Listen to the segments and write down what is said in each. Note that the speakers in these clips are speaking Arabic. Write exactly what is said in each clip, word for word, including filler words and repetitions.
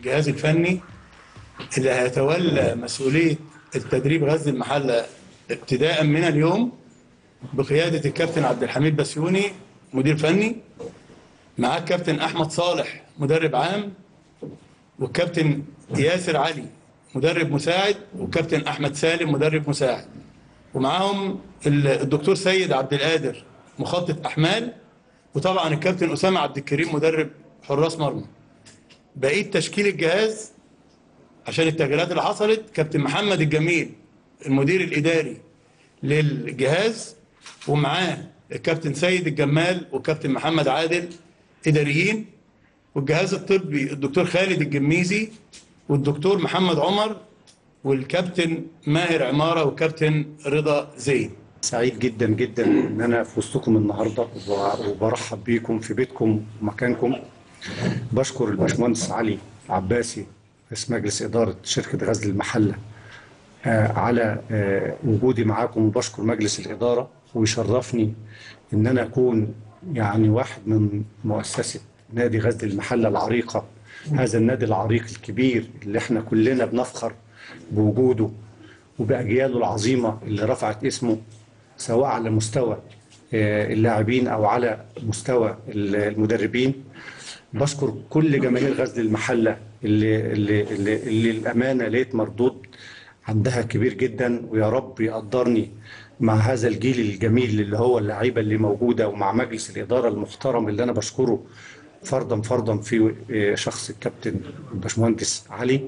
الجهاز الفني اللي هيتولى مسؤوليه التدريب غزل المحله ابتداء من اليوم بقياده الكابتن عبد الحميد بسيوني مدير فني، معاه الكابتن احمد صالح مدرب عام، والكابتن ياسر علي مدرب مساعد، والكابتن احمد سالم مدرب مساعد، ومعاهم الدكتور سيد عبد القادر مخطط احمال، وطبعا الكابتن اسامه عبد الكريم مدرب حراس مرمى. بقيه تشكيل الجهاز عشان التغييرات اللي حصلت: كابتن محمد الجميل المدير الاداري للجهاز، ومعاه الكابتن سيد الجمال والكابتن محمد عادل اداريين، والجهاز الطبي الدكتور خالد الجميزي والدكتور محمد عمر والكابتن ماهر عماره والكابتن رضا زين. سعيد جدا جدا ان انا في وسطكم النهارده وبرحب بيكم في بيتكم ومكانكم. بشكر الباشمهندس علي عباسي رئيس مجلس اداره شركه غزل المحله على وجودي معاكم، وبشكر مجلس الاداره، ويشرفني ان انا اكون يعني واحد من مؤسسه نادي غزل المحله العريقه، هذا النادي العريق الكبير اللي احنا كلنا بنفخر بوجوده وبأجياله العظيمة اللي رفعت اسمه سواء على مستوى اللاعبين أو على مستوى المدربين. بشكر كل جماهير غزل المحلة اللي, اللي, اللي, اللي الأمانة لقيت مردود عندها كبير جدا، ويا رب يقدرني مع هذا الجيل الجميل اللي هو اللعيبة اللي موجودة، ومع مجلس الإدارة المحترم اللي أنا بشكره فردا فردا في شخص الكابتن الباشمهندس علي.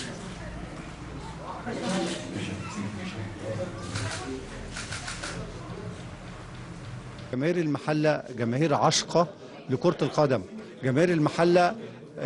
جماهير المحلة جماهير عشقة لكرة القدم. جماهير المحلة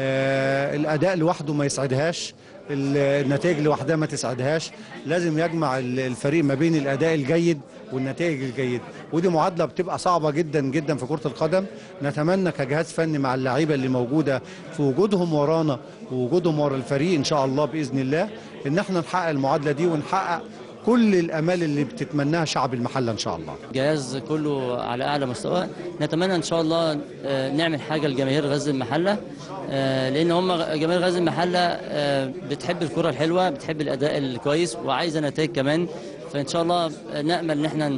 آه الأداء لوحده ما يسعدهاش، النتائج لوحدها ما تسعدهاش، لازم يجمع الفريق ما بين الأداء الجيد والنتائج الجيدة، ودي معادلة بتبقى صعبة جدا جدا في كرة القدم. نتمنى كجهاز فني مع اللعيبة اللي موجودة في وجودهم ورانا ووجودهم ورا الفريق إن شاء الله بإذن الله إن احنا نحقق المعادلة دي ونحقق كل الامال اللي بتتمناها شعب المحله ان شاء الله. الجهاز كله على اعلى مستوى، نتمنى ان شاء الله نعمل حاجه لجماهير غزل المحله، لان هم جماهير غزل المحله بتحب الكره الحلوه، بتحب الاداء الكويس وعايزه نتائج كمان، فان شاء الله نامل ان احنا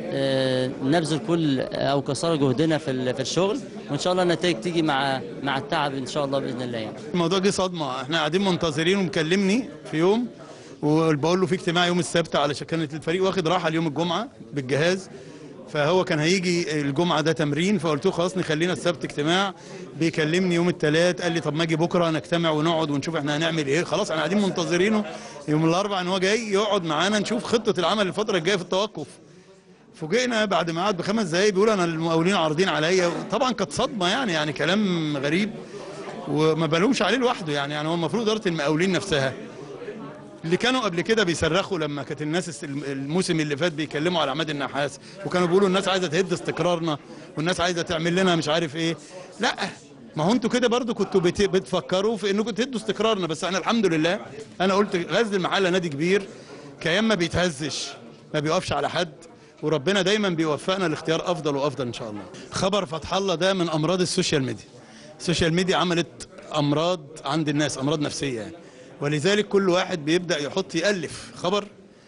نبذل كل او قصارى جهدنا في في الشغل، وان شاء الله النتائج تيجي مع مع التعب ان شاء الله باذن الله. يعني الموضوع جه صدمه، احنا قاعدين منتظرين، ومكلمني في يوم وبقول له في اجتماع يوم السبت، علشان كانت الفريق واخد راحه اليوم الجمعه بالجهاز، فهو كان هيجي الجمعه ده تمرين، فقلت له خلاص نخلينا السبت اجتماع. بيكلمني يوم الثلاث قال لي طب ما اجي بكره نجتمع ونقعد ونشوف احنا هنعمل ايه. خلاص احنا قاعدين منتظرينه يوم الاربعاء ان هو جاي يقعد معانا نشوف خطه العمل الفتره الجايه في التوقف. فوجئنا بعد ما قعد بخمس دقايق بيقول انا المقاولين عارضين عليا. طبعا كانت صدمه، يعني يعني كلام غريب وما بلومش عليه لوحده، يعني يعني هو المفروض اداره المقاولين نفسها اللي كانوا قبل كده بيصرخوا لما كانت الناس الموسم اللي فات بيكلموا على عماد النحاس، وكانوا بيقولوا الناس عايزه تهد استقرارنا والناس عايزه تعمل لنا مش عارف ايه. لا، ما هو انتوا كده برضو كنتوا بتفكروا في انكم تهدوا استقرارنا، بس احنا الحمد لله انا قلت غزل المحله نادي كبير، كيان ما بيتهزش، ما بيوقفش على حد، وربنا دايما بيوفقنا لاختيار افضل وافضل ان شاء الله. خبر فتح الله ده من امراض السوشيال ميديا. السوشيال ميديا عملت امراض عند الناس، امراض نفسيه يعني، ولذلك كل واحد بيبدا يحط يالف خبر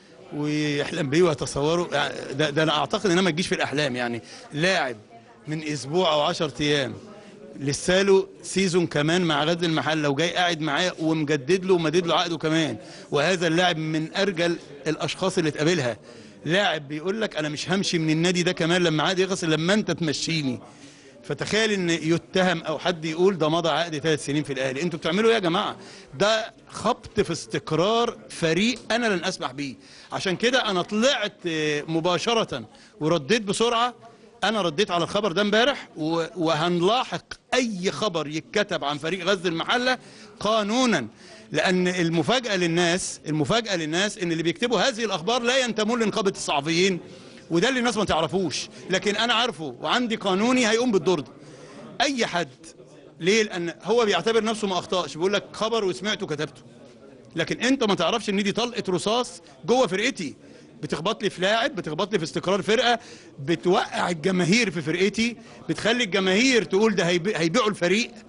ويحلم بيه ويتصوره. يعني ده, ده انا اعتقد انها ما تجيش في الاحلام. يعني لاعب من اسبوع او عشرة ايام لسه له سيزون كمان مع غزل المحله، وجاي قاعد معاه ومجدد له ومدد له عقده كمان، وهذا اللاعب من ارجل الاشخاص اللي تقابلها. لاعب بيقول لك انا مش همشي من النادي ده كمان لما عقدي يخلص لما انت تمشيني. فتخيل ان يتهم او حد يقول ده مضى عقد ثلاث سنين في الاهلي. انتوا بتعملوا ايه يا جماعه؟ ده خبط في استقرار فريق انا لن اسمح بيه. عشان كده انا طلعت مباشره ورديت بسرعه. انا رديت على الخبر ده امبارح، وهنلاحق اي خبر يتكتب عن فريق غزل المحله قانونا، لان المفاجاه للناس المفاجاه للناس ان اللي بيكتبوا هذه الاخبار لا ينتمون لنقابه الصحفيين، وده اللي الناس ما تعرفوش، لكن انا عارفه وعندي قانوني هيقوم بالدور ده. اي حد، ليه؟ لان هو بيعتبر نفسه ما اخطاش، بيقول لك خبر وسمعته كتبته، لكن انت ما تعرفش ان دي طلقه رصاص جوه فرقتي، بتخبط لي في لاعب، بتخبط لي في استقرار فرقه، بتوقع الجماهير في فرقتي، بتخلي الجماهير تقول ده هيبيعوا الفريق.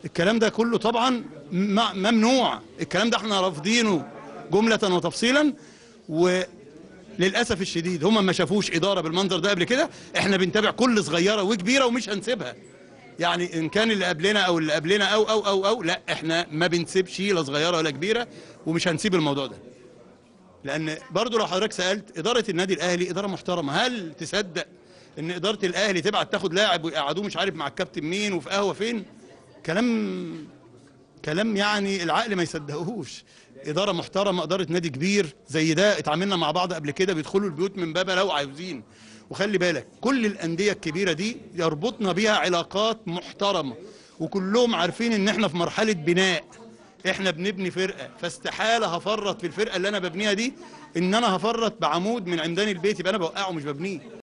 الكلام ده كله طبعا ممنوع، الكلام ده احنا رافضينه جملة وتفصيلا. وللأسف الشديد هم ما شافوش إدارة بالمنظر ده قبل كده. احنا بنتابع كل صغيرة وكبيرة ومش هنسيبها، يعني إن كان اللي قبلنا أو اللي قبلنا أو أو أو أو لا، احنا ما بنسيبش لا صغيرة ولا كبيرة، ومش هنسيب الموضوع ده. لأن برضو لو حضرتك سألت، إدارة النادي الأهلي إدارة محترمة. هل تصدق إن إدارة الأهلي تبعت تاخد لاعب ويقعدوه مش عارف مع الكابتن مين وفي قهوة فين؟ كلام كلام يعني العقل ما يصدقهوش. إدارة محترمة، إدارة نادي كبير زي ده، اتعاملنا مع بعض قبل كده، بيدخلوا البيوت من بابها لو عاوزين. وخلي بالك كل الأندية الكبيرة دي يربطنا بيها علاقات محترمة، وكلهم عارفين إن احنا في مرحلة بناء، احنا بنبني فرقة، فاستحالة هفرط في الفرقة اللي أنا ببنيها دي، إن أنا هفرط بعمود من عمدان البيت يبقى أنا بوقعه مش ببنيه.